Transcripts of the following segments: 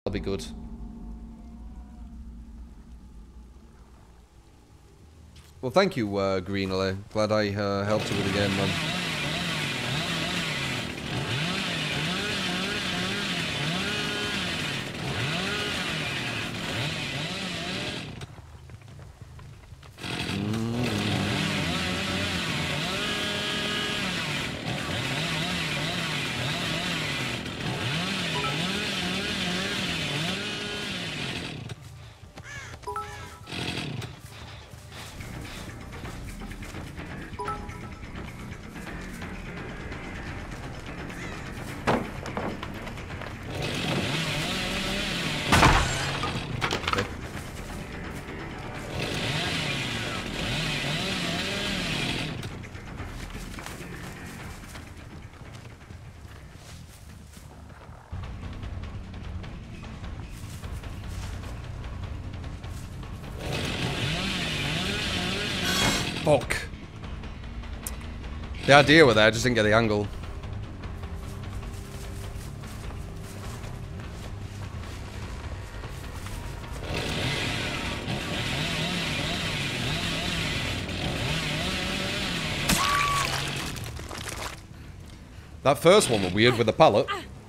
That'll be good. Well, thank you, Greenly. Glad I helped you with the game, man. Fuck. The idea with that, I just didn't get the angle. That first one was weird with the pallet.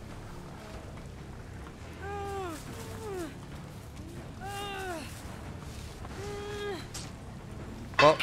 Well.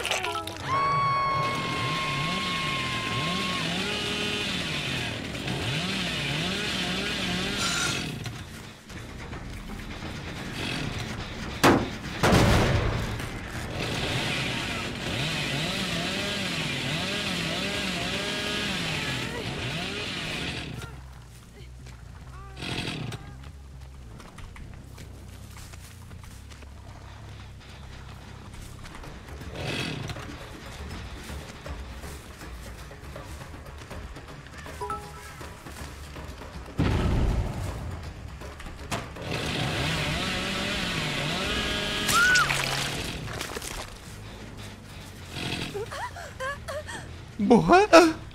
What?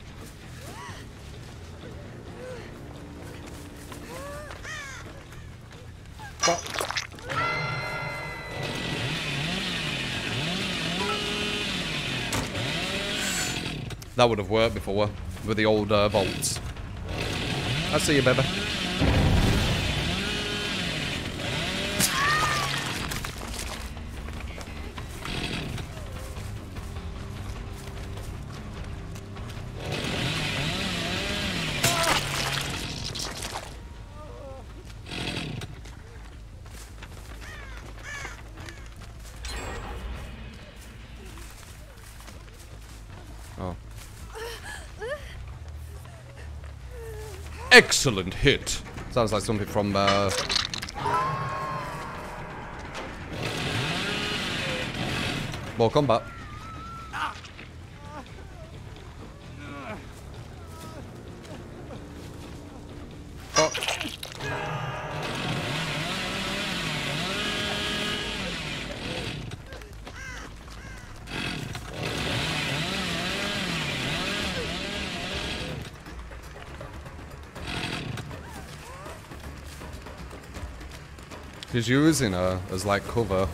That would have worked before with the old vaults. I see you, baby. Oh. Excellent hit. Sounds like something from Mortal Kombat. Oh. He's using her as like cover.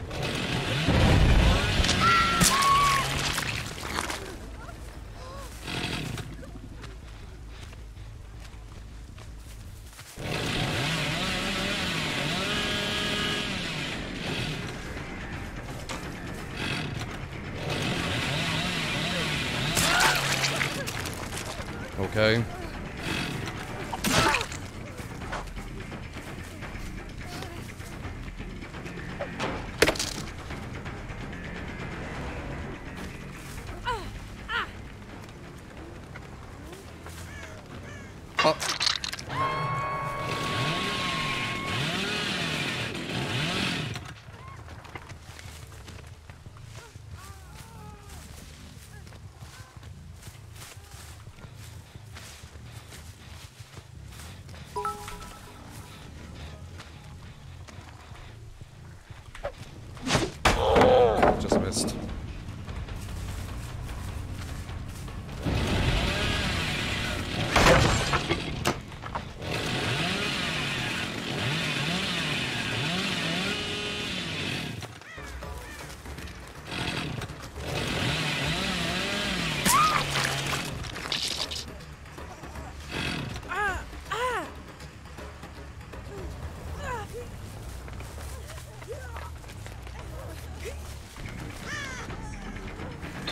Okay. Just missed.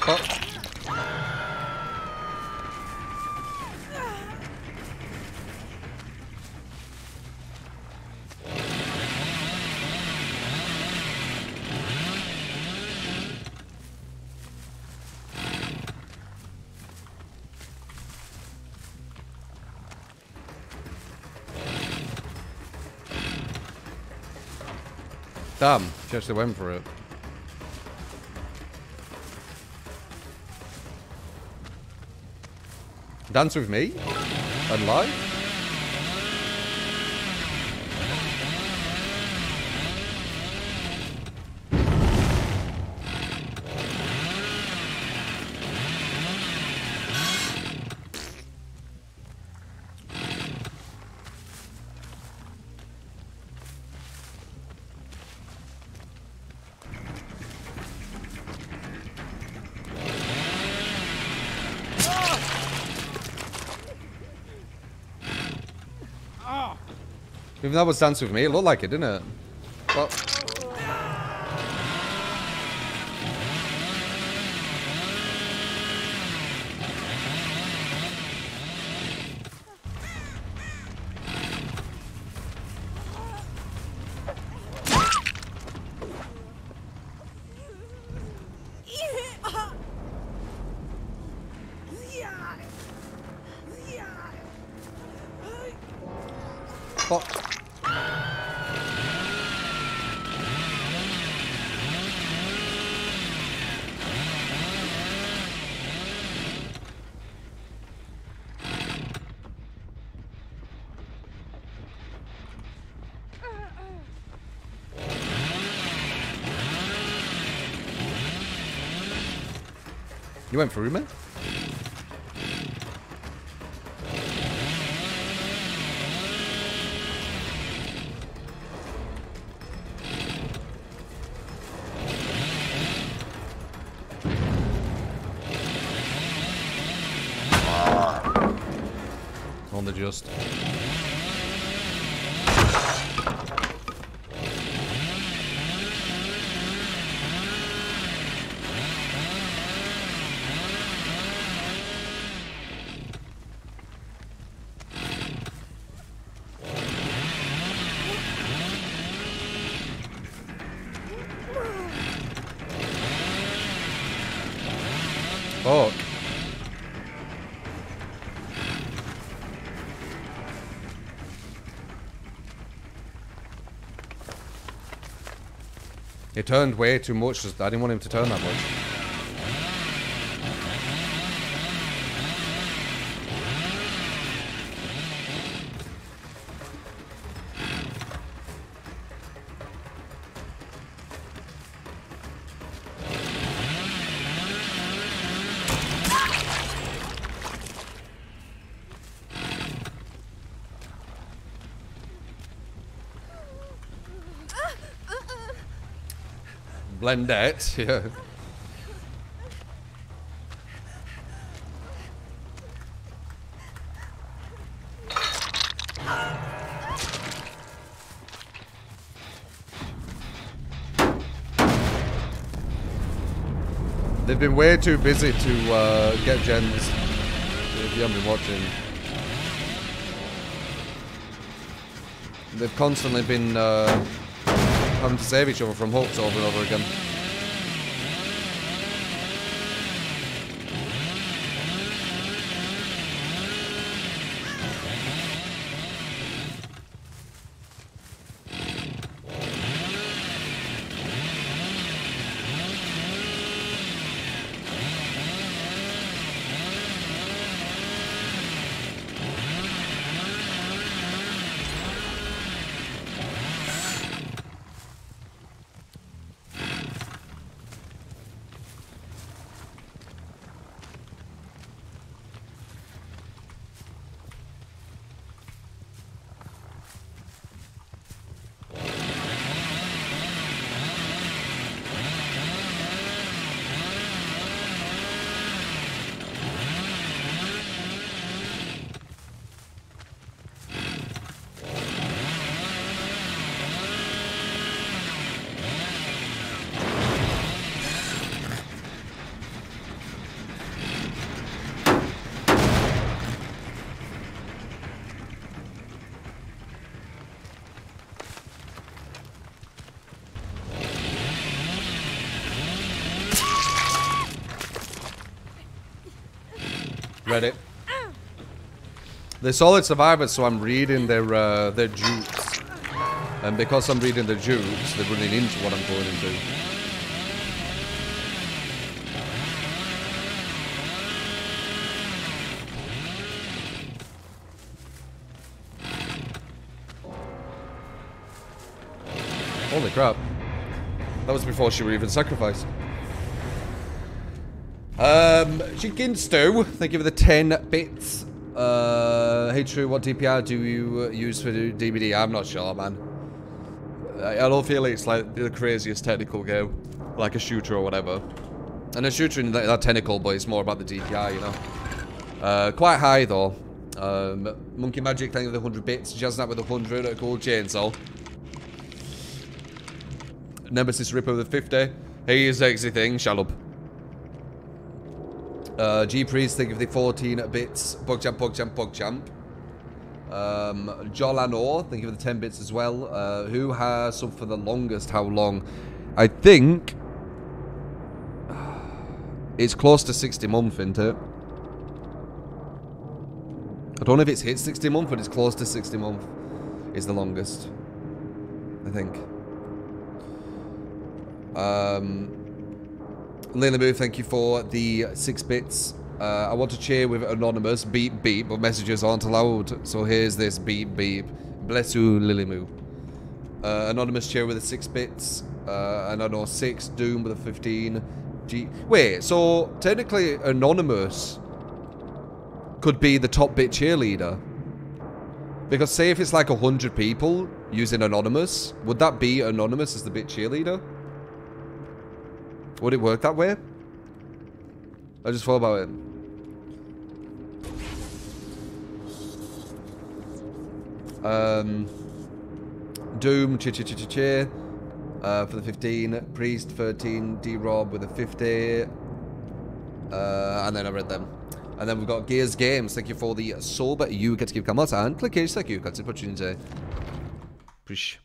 Oh. Damn, she actually went for it. Dance with me? And lie? Even though that was Dance With Me, it looked like it, didn't it? Well, fuck. You went through me? On the just. Fuck. He turned way too much. I didn't want him to turn that much. Blendette, yeah. They've been way too busy to get gens, if you haven't been watching. They've constantly been having to save each other from hooks over and over again. Reddit. They're solid survivors, so I'm reading their jukes. And because I'm reading their jukes, they're running into what I'm going into. Holy crap. That was before she were even sacrificed. Chicken Stew, thank you for the 10 bits. Hey True, what DPI do you use for the DVD? I'm not sure, man. I don't feel it's like the craziest technical game, like a shooter or whatever. And a shooter in that technical, but it's more about the DPI, you know. Quite high though. Monkey Magic, thank you for the 100 bits. Jaznat with the 100, a cool chainsaw. Nemesis Ripper with 50. He is exiting, shut up. G Priest, thank you for the 14 bits. Pogchamp, Pogchamp, Pogchamp. Jolano, thank you for the 10 bits as well. Who has sub for the longest? How long? I think it's close to 60 months, isn't it? I don't know if it's hit 60 months, but it's close to 60 months. Is the longest, I think. Layla Boo, thank you for the 6 bits. I want to cheer with Anonymous, beep beep, but messages aren't allowed. So here's this beep beep. Bless you, Lilimoo. Anonymous cheer with the 6 bits. And I know 6, Doom with a 15. Wait, so technically Anonymous could be the top bit cheerleader. Because say if it's like 100 people using Anonymous, would that be Anonymous as the bit cheerleader? Would it work that way? I just thought about it. Doom, cheer for the 15. Priest, 13. D-Rob with a 50. And then I read them. And then we've got Gears Games. Thank you for the sub. You get to give comments. And click here. Thank you. That's it for today. Appreciate